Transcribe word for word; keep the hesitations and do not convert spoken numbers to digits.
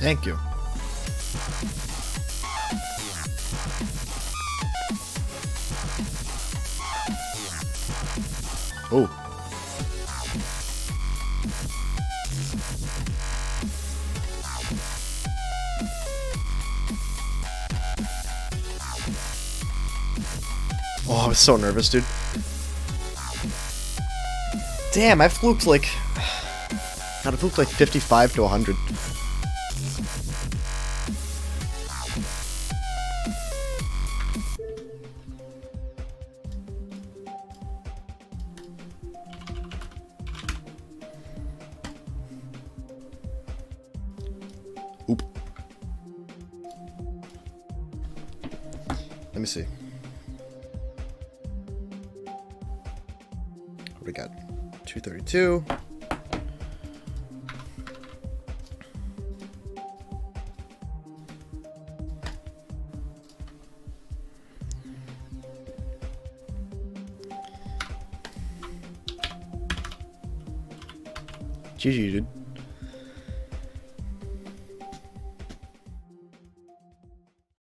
Thank you. Oh. Oh, I was so nervous, dude. Damn, I fluked like... God, I fluked like fifty-five to one hundred. Oop. Let me see. What do we got? two thirty-two. G G, dude.